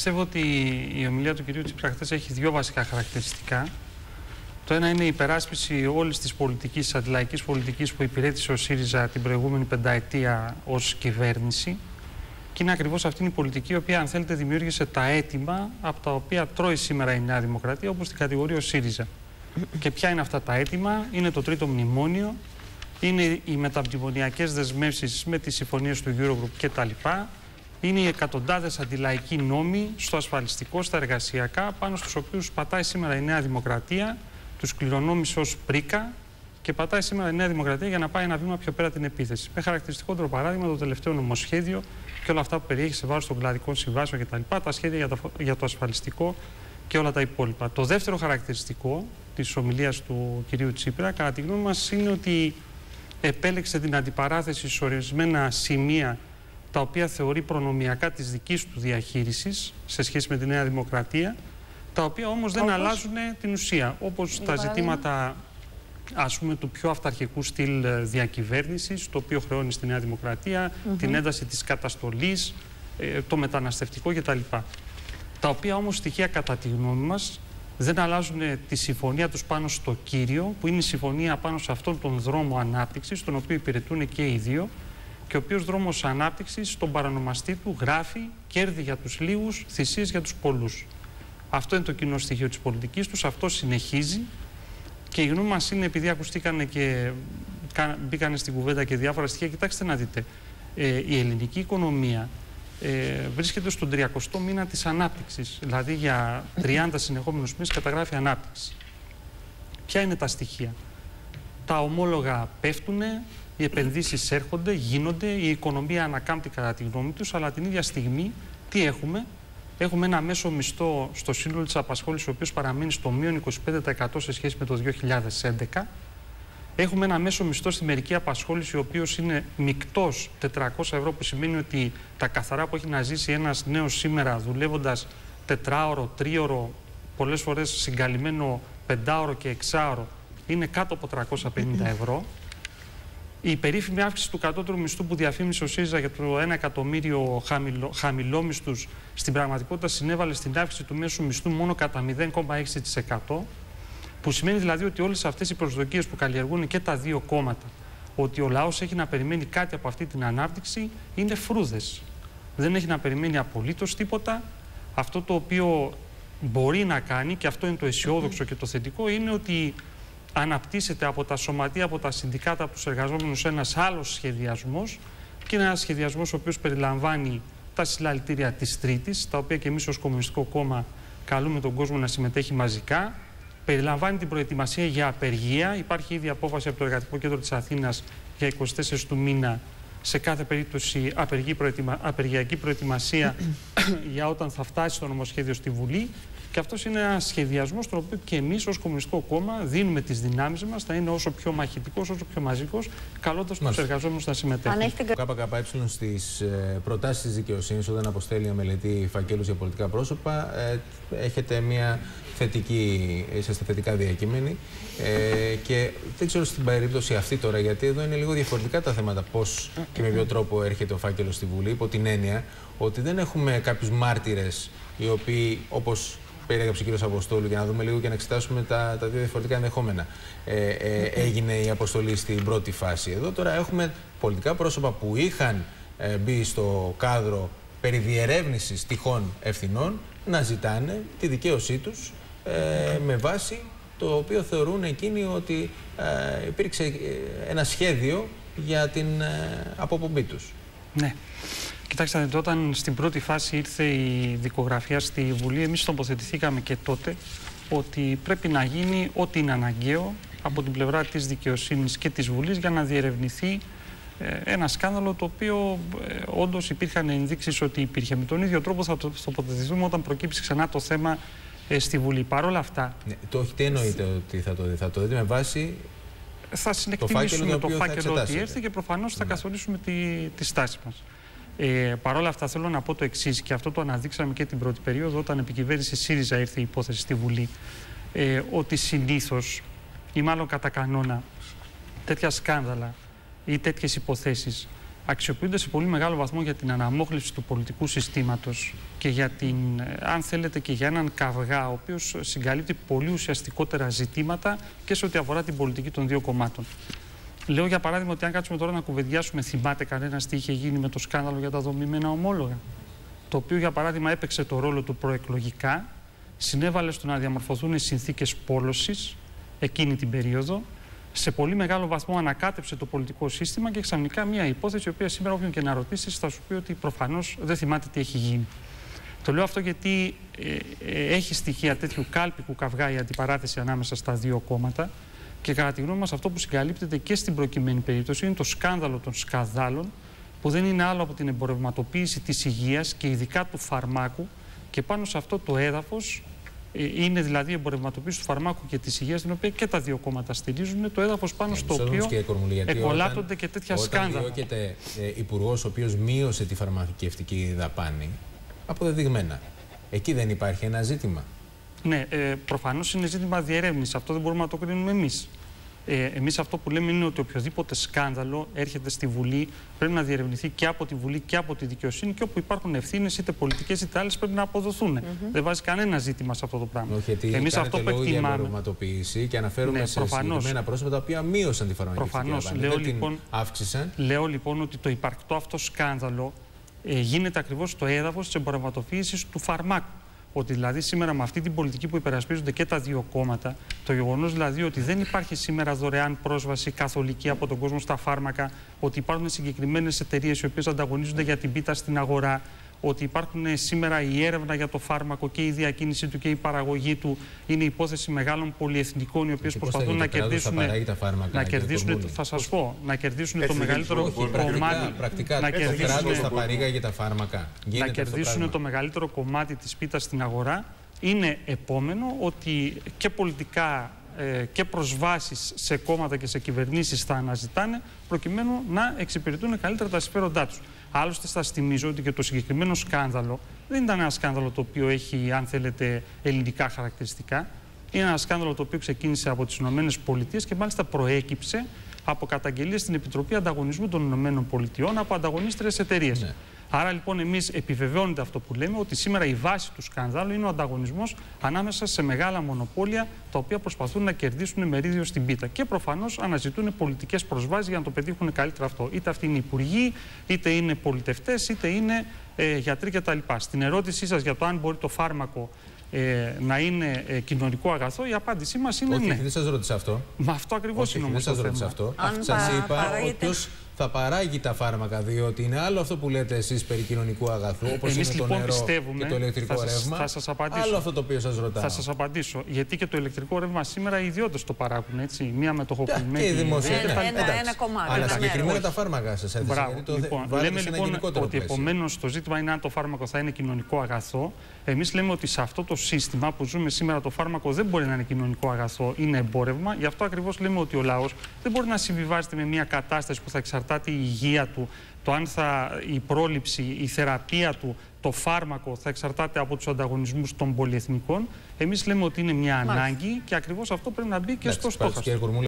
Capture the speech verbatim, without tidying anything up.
Πιστεύω ότι η ομιλία του κυρίου Τσίπρα χθες έχει δύο βασικά χαρακτηριστικά. Το ένα είναι η υπεράσπιση όλης της πολιτικής, της αντιλαϊκής πολιτικής που υπηρέτησε ο ΣΥΡΙΖΑ την προηγούμενη πενταετία ως κυβέρνηση. Και είναι ακριβώς αυτή η πολιτική η οποία, αν θέλετε, δημιούργησε τα αίτημα από τα οποία τρώει σήμερα η Νέα Δημοκρατία, όπως την κατηγορεί ο ΣΥΡΙΖΑ. Και ποια είναι αυτά τα αίτημα? Είναι το τρίτο μνημόνιο, είναι οι μεταμνημονιακές δεσμεύσεις με τις συμφωνίες του Eurogroup κτλ. Είναι οι εκατοντάδες αντιλαϊκοί νόμοι στο ασφαλιστικό, στα εργασιακά, πάνω στους οποίους πατάει σήμερα η Νέα Δημοκρατία, τους κληρονόμησε ως πρίκα και πατάει σήμερα η Νέα Δημοκρατία για να πάει ένα βήμα πιο πέρα την επίθεση. Με χαρακτηριστικότερο παράδειγμα το τελευταίο νομοσχέδιο και όλα αυτά που περιέχει σε βάρος των κλαδικών συμβάσεων κτλ. Τα σχέδια για το, για το ασφαλιστικό και όλα τα υπόλοιπα. Το δεύτερο χαρακτηριστικό της ομιλίας του κυρίου Τσίπρα, κατά τη γνώμη μας, είναι ότι επέλεξε την αντιπαράθεση σε ορισμένα σημεία τα οποία θεωρεί προνομιακά της δικής του διαχείρισης σε σχέση με τη Νέα Δημοκρατία, τα οποία όμως δεν όπως... αλλάζουν την ουσία, όπως τα ζητήματα, ας πούμε, του πιο αυταρχικού στυλ διακυβέρνησης, το οποίο χρεώνει στη Νέα Δημοκρατία, mm-hmm. την ένταση της καταστολής, το μεταναστευτικό κτλ. Τα οποία όμως στοιχεία, κατά τη γνώμη μας, δεν αλλάζουν τη συμφωνία τους πάνω στο κύριο, που είναι η συμφωνία πάνω σε αυτόν τον δρόμο ανάπτυξης, τον οποίο υπηρετούν και οι δύο, και ο οποίος δρόμος ανάπτυξης, στον παρανομαστή του, γράφει κέρδη για τους λίγους, θυσίες για τους πολλούς. Αυτό είναι το κοινό στοιχείο της πολιτικής τους, αυτό συνεχίζει. Και η γνώμη μας είναι, επειδή ακουστήκανε και μπήκανε στην κουβέντα και διάφορα στοιχεία, κοιτάξτε να δείτε, ε, η ελληνική οικονομία ε, βρίσκεται στον τριακοστό μήνα της ανάπτυξης. Δηλαδή για τριάντα συνεχόμενους μήνες καταγράφει ανάπτυξη. Ποια είναι τα στοιχεία? Τα ομόλογα πέφτουνε, οι επενδύσεις έρχονται, γίνονται, η οικονομία ανακάμπτει κατά τη γνώμη τους, αλλά την ίδια στιγμή τι έχουμε? Έχουμε ένα μέσο μισθό στο σύνολο της απασχόλησης, ο οποίος παραμένει στο μείον είκοσι πέντε τοις εκατό σε σχέση με το δύο χιλιάδες έντεκα. Έχουμε ένα μέσο μισθό στη μερική απασχόληση, ο οποίος είναι μεικτός τετρακόσια ευρώ, που σημαίνει ότι τα καθαρά που έχει να ζήσει ένας νέος σήμερα, δουλεύοντας τετράωρο, τρίωρο, πολλές φορές συγκαλυμμένο πεντάωρο και εξάωρο, είναι κάτω από τριακόσια πενήντα ευρώ. Η περίφημη αύξηση του κατώτερου μισθού που διαφήμισε ο ΣΥΡΙΖΑ για το ένα εκατομμύριο χαμηλό, χαμηλόμισθους, στην πραγματικότητα συνέβαλε στην αύξηση του μέσου μισθού μόνο κατά μηδέν κόμμα έξι τοις εκατό, που σημαίνει δηλαδή ότι όλες αυτές οι προσδοκίες που καλλιεργούν και τα δύο κόμματα, ότι ο λαός έχει να περιμένει κάτι από αυτή την ανάπτυξη, είναι φρούδες. Δεν έχει να περιμένει απολύτως τίποτα. Αυτό το οποίο μπορεί να κάνει, και αυτό είναι το αισιόδοξο και το θετικό, είναι ότι αναπτύσσεται από τα σωματεία, από τα συνδικάτα, από τους εργαζόμενους ένας άλλος σχεδιασμός, και είναι ένας σχεδιασμός ο οποίος περιλαμβάνει τα συλλαλητήρια της Τρίτης, τα οποία και εμείς ως Κομμουνιστικό Κόμμα καλούμε τον κόσμο να συμμετέχει μαζικά. Περιλαμβάνει την προετοιμασία για απεργία. Υπάρχει ήδη απόφαση από το Εργατικό Κέντρο της Αθήνας για εικοστή τέταρτη του μήνα, σε κάθε περίπτωση απεργή προετοιμα... απεργιακή προετοιμασία για όταν θα φτάσει το νομοσχέδιο στη Βουλή. Και αυτός είναι ένας σχεδιασμός, στον οποίο και εμείς ως Κομμουνιστικό Κόμμα δίνουμε τις δυνάμεις μας, θα είναι όσο πιο μαχητικός, όσο πιο μαζικός, καλώντας τους εργαζόμενους να συμμετέχουν. ΚΚΕ στις προτάσεις της δικαιοσύνης, όταν αποστέλει μια μελετή φακέλους για πολιτικά πρόσωπα, ε, έχετε μια θετική, είσαστε θετικά διακείμενοι. Ε, και δεν ξέρω στην περίπτωση αυτή τώρα, γιατί εδώ είναι λίγο διαφορετικά τα θέματα, πώς και με ποιο τρόπο έρχεται ο φάκελος στη Βουλή, υπό την έννοια ότι δεν έχουμε κάποιους μάρτυρες οι οποίοι, όπως περιέγραψε ο κύριος Αποστόλου, για να δούμε λίγο και να εξετάσουμε τα, τα δύο διαφορετικά ενδεχόμενα. Ε, ε, έγινε η αποστολή στην πρώτη φάση. Εδώ τώρα έχουμε πολιτικά πρόσωπα που είχαν ε, μπει στο κάδρο περί διερεύνησης τυχόν ευθυνών να ζητάνε τη δικαίωσή τους ε, με βάση το οποίο θεωρούν εκείνοι ότι ε, υπήρξε ένα σχέδιο για την ε, αποπομπή τους. Ναι. Κοιτάξτε, όταν στην πρώτη φάση ήρθε η δικογραφία στη Βουλή, εμείς τοποθετηθήκαμε και τότε ότι πρέπει να γίνει ό,τι είναι αναγκαίο από την πλευρά της δικαιοσύνης και της Βουλής για να διερευνηθεί ε, ένα σκάνδαλο, το οποίο ε, όντως υπήρχαν ενδείξεις ότι υπήρχε. Με τον ίδιο τρόπο θα το τοποθετηθούμε όταν προκύψει ξανά το θέμα ε, στη Βουλή. Παρ' όλα αυτά... Ναι, το, τι εννοείτε ότι θα το δείτε? Θα το δείτε με βάση... Θα συνεκτιμήσουμε το φάκελο ότι έρθει και προφανώς θα ναι. καθορίσουμε τη, τη στάση μας. Ε, Παρ' όλα αυτά, θέλω να πω το εξής, και αυτό το αναδείξαμε και την πρώτη περίοδο, όταν επί κυβέρνηση ΣΥΡΙΖΑ ήρθε η υπόθεση στη Βουλή, ε, ότι συνήθως ή μάλλον κατά κανόνα τέτοια σκάνδαλα ή τέτοιες υποθέσεις αξιοποιούνται σε πολύ μεγάλο βαθμό για την αναμόχλευση του πολιτικού συστήματος και για την, αν θέλετε, και για έναν καυγά, ο οποίος συγκαλύπτει πολύ ουσιαστικότερα ζητήματα και σε ό,τι αφορά την πολιτική των δύο κομμάτων. Λέω για παράδειγμα ότι αν κάτσουμε τώρα να κουβεντιάσουμε, θυμάται κανένας τι είχε γίνει με το σκάνδαλο για τα δομημένα ομόλογα, το οποίο για παράδειγμα έπαιξε το ρόλο του προεκλογικά, συνέβαλε στο να διαμορφωθούν συνθήκες πόλωσης εκείνη την περίοδο, σε πολύ μεγάλο βαθμό ανακάτεψε το πολιτικό σύστημα και ξαφνικά μια υπόθεση, η οποία σήμερα όποιον και να ρωτήσεις θα σου πει ότι προφανώς δεν θυμάται τι έχει γίνει. Το λέω αυτό γιατί ε, ε, έχει στοιχεία τέτοιου κάλπικου καυγά η αντιπαράθεση ανάμεσα στα δύο κόμματα και κατά τη γνώμη μας αυτό που συγκαλύπτεται και στην προκειμένη περίπτωση είναι το σκάνδαλο των σκανδάλων, που δεν είναι άλλο από την εμπορευματοποίηση της υγείας και ειδικά του φαρμάκου, και πάνω σε αυτό το έδαφος είναι δηλαδή η εμπορευματοποίηση του φαρμάκου και της υγείας, την οποία και τα δύο κόμματα στηρίζουν, το έδαφος πάνω στο οποίο εκολάπτονται και τέτοια σκάνδαλα. Όταν διώκεται ε, υπουργός ο οποίος μείωσε τη φαρμακευτική δαπάνη, αποδεδειγμένα, εκεί δεν υπάρχει ένα ζήτημα? Ναι, ε, προφανώς είναι ζήτημα διερεύνησης. Αυτό δεν μπορούμε να το κρίνουμε εμείς. Ε, εμείς αυτό που λέμε είναι ότι οποιοδήποτε σκάνδαλο έρχεται στη Βουλή πρέπει να διερευνηθεί και από τη Βουλή και από τη δικαιοσύνη, και όπου υπάρχουν ευθύνες, είτε πολιτικές είτε άλλες, πρέπει να αποδοθούν. Mm-hmm. Δεν βάζει κανένα ζήτημα σε αυτό το πράγμα. Όχι, γιατί εμείς αυτό που εκτιμάμε. Και αναφέρουμε ναι, σε προφανώς, συγκεκριμένα πρόσωπα τα οποία μείωσαν τη φαρμακευτική δαπάνη. Δεν λοιπόν, την αύξησαν. Λέω λοιπόν ότι το υπαρκτό αυτό σκάνδαλο ε, γίνεται ακριβώς στο έδαφος της εμπορευματοποίησης του φαρμάκου. Ότι δηλαδή σήμερα με αυτή την πολιτική που υπερασπίζονται και τα δύο κόμματα, το γεγονός δηλαδή ότι δεν υπάρχει σήμερα δωρεάν πρόσβαση καθολική από τον κόσμο στα φάρμακα, ότι υπάρχουν συγκεκριμένες εταιρείες οι οποίες ανταγωνίζονται για την πίτα στην αγορά, ότι υπάρχουν σήμερα η έρευνα για το φάρμακο και η διακίνηση του και η παραγωγή του, είναι υπόθεση μεγάλων πολυεθνικών οι οποίες προσπαθούν να κερδίσουν. Να κερδίσουν, θα σας πω, να κερδίσουν το μεγαλύτερο κομμάτι. Πρακτικά, να κερδίσουν τα παρήγαγε τα φάρμακα. Να κερδίσουν το μεγαλύτερο κομμάτι της πίτας στην αγορά. Είναι επόμενο ότι και πολιτικά ε, και προσβάσεις σε κόμματα και σε κυβερνήσεις θα αναζητάνε προκειμένου να εξυπηρετούν καλύτερα τα συμφέροντά τους. Άλλωστε, σας θυμίζω ότι και το συγκεκριμένο σκάνδαλο δεν ήταν ένα σκάνδαλο το οποίο έχει, αν θέλετε, ελληνικά χαρακτηριστικά. Είναι ένα σκάνδαλο το οποίο ξεκίνησε από τις Ηνωμένες Πολιτείες και μάλιστα προέκυψε από καταγγελίες στην Επιτροπή Ανταγωνισμού των Ηνωμένων Πολιτειών από ανταγωνίστριες εταιρείες. Ναι. Άρα λοιπόν εμείς επιβεβαιώνεται αυτό που λέμε, ότι σήμερα η βάση του σκανδάλου είναι ο ανταγωνισμός ανάμεσα σε μεγάλα μονοπόλια τα οποία προσπαθούν να κερδίσουν μερίδιο στην πίτα. Και προφανώς αναζητούν πολιτικές προσβάσεις για να το πετύχουν καλύτερα αυτό. Είτε αυτοί είναι υπουργοί, είτε είναι πολιτευτές, είτε είναι ε, γιατροί κτλ. Στην ερώτησή σας για το αν μπορεί το φάρμακο ε, να είναι ε, κοινωνικό αγαθό, η απάντησή μας είναι όχι, ναι. Όχι, δεν σας ρώτησα αυτό. Μα αυτό ακριβώς είναι όμως το θέμα. Αυτό. Σας είπα ποιος θα παράγει τα φάρμακα, διότι είναι άλλο αυτό που λέτε εσείς περί κοινωνικού αγαθού, όπως είναι λοιπόν το νερό πιστεύουμε, και το ηλεκτρικό θα ρεύμα. Θα σας απαντήσω. Άλλο αυτό το οποίο σας ρωτάω. Θα σας απαντήσω. Γιατί και το ηλεκτρικό ρεύμα σήμερα οι ιδιώτες το παράγουν, έτσι. Μία μετοχοποιημένη. Και οι δημόσιοι. Ένα, ένα, ένα κομμάτι. Αλλά συγκεκριμένα τα φάρμακα σας έδειξαν. Μπράβο. Το λοιπόν, λέμε λοιπόν ότι επομένως το ζήτημα είναι αν το φάρμακο θα είναι κοινωνικό αγαθό. Εμείς λέμε ότι σε αυτό το σύστημα που ζούμε σήμερα το φάρμακο δεν μπορεί να είναι κοινωνικό αγαθό, είναι εμπόρευμα. Γι' αυτό ακριβώς λέμε ότι ο λαός δεν μπορεί να συμβιβάζεται με μια κατάσταση που θα εξαρτάται η υγεία του, το αν θα, η πρόληψη, η θεραπεία του, το φάρμακο θα εξαρτάται από τους ανταγωνισμούς των πολυεθνικών. Εμείς λέμε ότι είναι μια ανάγκη και ακριβώς αυτό πρέπει να μπει και στο στόχαστρο.